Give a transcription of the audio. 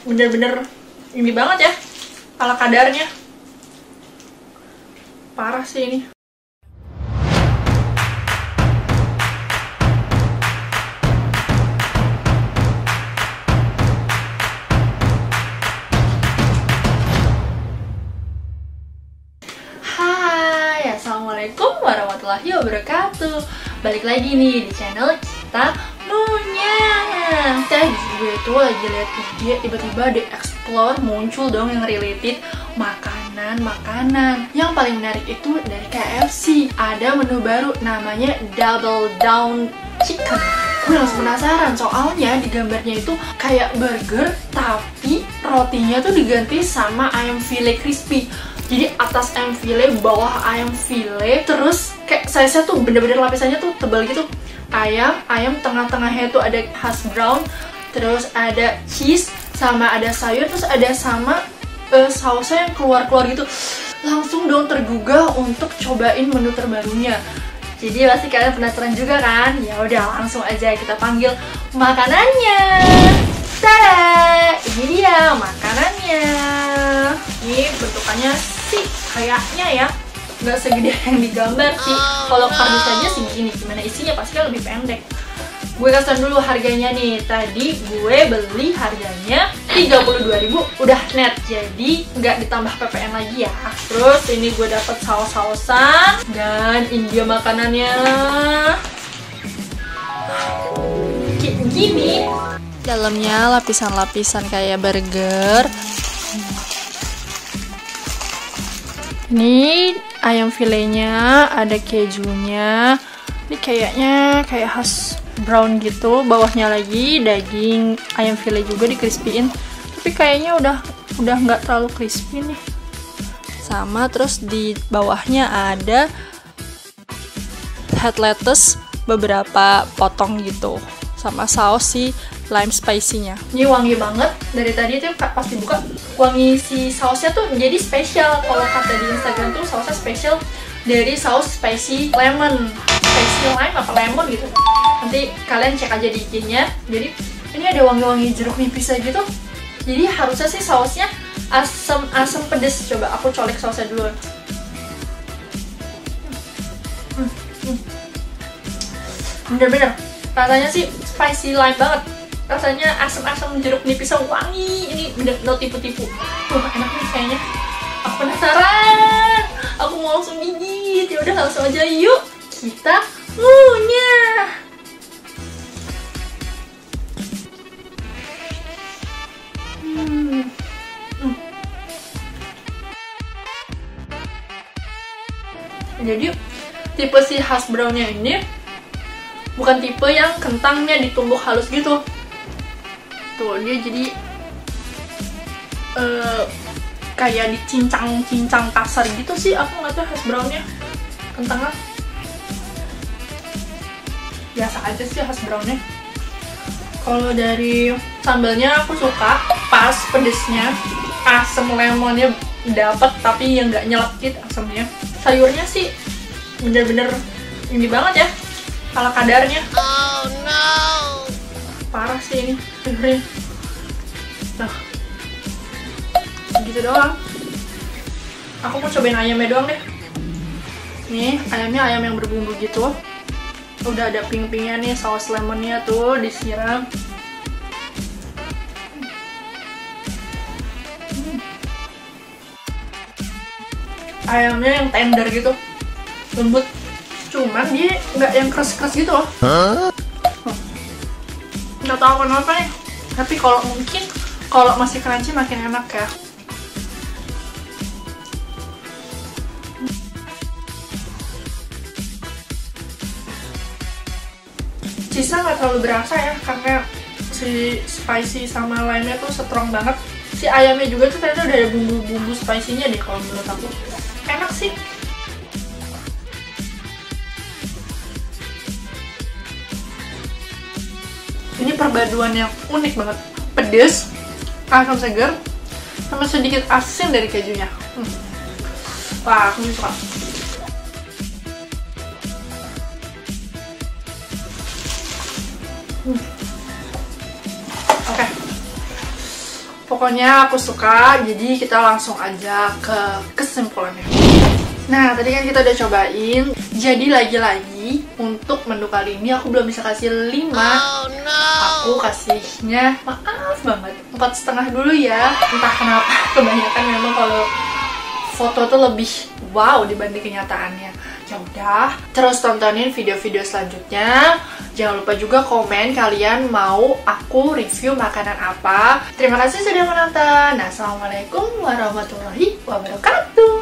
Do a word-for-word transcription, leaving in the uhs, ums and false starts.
bener-bener ini banget ya, ala kadarnya. Parah sih ini. Hai, assalamualaikum warahmatullahi wabarakatuh. Balik lagi nih di channel kita Nunya. Tadi gue tuh lagi liat video, tiba-tiba di explore muncul dong yang related makanan-makanan. Yang paling menarik itu dari K F C, ada menu baru namanya Double Down Chicken. Gue langsung penasaran, soalnya di gambarnya itu kayak burger tapi rotinya tuh diganti sama ayam file crispy. Jadi atas ayam file, bawah ayam file, terus kayak size-nya tuh bener-bener lapisannya tuh tebal gitu. Ayam, ayam tengah-tengahnya tuh ada hash brown, terus ada cheese, sama ada sayur, terus ada sama uh, sausnya yang keluar-keluar gitu. Langsung dong tergugah untuk cobain menu terbarunya. Jadi pasti kalian penasaran juga kan? Ya udah, langsung aja kita panggil makanannya. Tada! Ini dia makanannya. Ini bentukannya sih kayaknya ya nggak segede yang digambar sih. Kalau kardus aja sih begini, gimana isinya pasti kan lebih pendek. Gue kasih dulu harganya nih. Tadi gue beli harganya tiga puluh dua ribu udah net, jadi nggak ditambah P P N lagi ya. Terus ini gue dapet saus-sausan dan ini dia makanannya. Kayak gini. Dalamnya lapisan-lapisan kayak burger. Ini ayam filenya, ada kejunya. Ini kayaknya kayak hash brown gitu. Bawahnya lagi daging ayam file juga di crispyin. Tapi kayaknya udah udah nggak terlalu crispy nih. Sama, terus di bawahnya ada head lettuce beberapa potong gitu. Sama saus si lime spicy-nya. Ini wangi banget. Dari tadi tuh pas dibuka, wangi si sausnya tuh jadi spesial. Kalau kata di Instagram tuh sausnya spesial dari saus spicy lemon, spicy lime apa lemon gitu. Nanti kalian cek aja di I G-nya. Jadi ini ada wangi-wangi jeruk nipis aja gitu. Jadi harusnya sih sausnya asam-asam pedes. Coba aku colek sausnya dulu. Hmm, hmm. Bener-bener rasanya sih spicy lime banget. Rasanya asam-asam jeruk nipis wangi. Ini bener no tipu-tipu. Wah, enak nih kayaknya. Aku penasaran. Aku mau langsung gigit. Ya udah langsung aja yuk kita ngunyah. Hmm. Hmm. Jadi tipe si hash brownnya ini bukan tipe yang kentangnya ditumbuk halus gitu. Tuh, dia jadi uh, kayak dicincang-cincang kasar gitu sih. Aku nggak tahu hash brownnya kentangnya. Biasa aja sih hash brownnya. Kalau dari sambalnya aku suka pas pedesnya, asam lemonnya dapet tapi yang nggak nyelekit asamnya. Sayurnya sih bener-bener ini banget ya, ala kadarnya. Oh no, parah sih ini sayurnya. Nah, gitu doang. Aku mau cobain ayamnya doang deh. Nih ayamnya, ayam yang berbumbu gitu. Udah ada pink-pinknya nih, saus lemonnya tuh disiram. Hmm. Ayamnya yang tender gitu, lembut. Cuman dia nggak yang keras-keras gitu loh. Huh? Nggak tahu kenapa nih. Tapi kalau mungkin kalau masih crunchy makin enak ya. Cheese-nya nggak terlalu berasa ya, karena si spicy sama lime-nya tuh strong banget. Si ayamnya juga tuh ternyata udah ada bumbu-bumbu spicy-nya deh kalau menurut aku. Enak sih. Ini perpaduan yang unik banget. Pedes, asam segar, sama sedikit asin dari kejunya. Hmm. Wah, aku suka. Hmm. Oke. Okay. Pokoknya aku suka, jadi kita langsung aja ke kesimpulannya. Nah, tadi kan kita udah cobain. Jadi lagi-lagi untuk menu kali ini aku belum bisa kasih lima. Oh, no. Aku kasihnya, maaf banget, empat setengah dulu ya. Entah kenapa, kebanyakan memang kalau foto tuh lebih wow dibanding kenyataannya. Ya udah, terus tontonin video-video selanjutnya. Jangan lupa juga komen kalian mau aku review makanan apa. Terima kasih sudah menonton. Assalamualaikum warahmatullahi wabarakatuh.